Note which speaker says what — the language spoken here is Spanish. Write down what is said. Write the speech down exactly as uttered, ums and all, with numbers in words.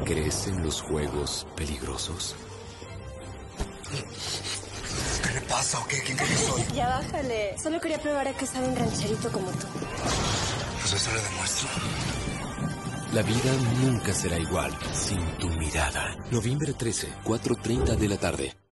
Speaker 1: ¿Crees en los juegos peligrosos?
Speaker 2: ¿Qué le pasa o qué? ¿Quién cree que soy?
Speaker 3: Ya bájale. Solo quería probar a que sabe un rancherito como tú.
Speaker 2: Pues eso le demuestro.
Speaker 1: La vida nunca será igual sin tu mirada. Noviembre trece, cuatro treinta de la tarde.